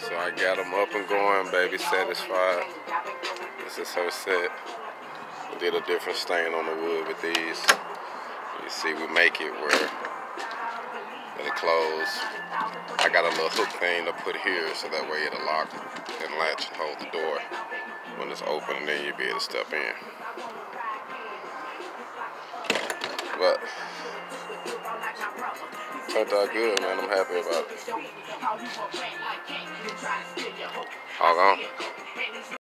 So I got them up and going, baby, satisfied. This is her set. We did a different stain on the wood with these. You see, we make it where it'll close. I got a little hook thing to put here so that way it'll lock and latch and hold the door when it's open, and then you'll be able to step in. But turned out good, man. I'm happy about it. All gone.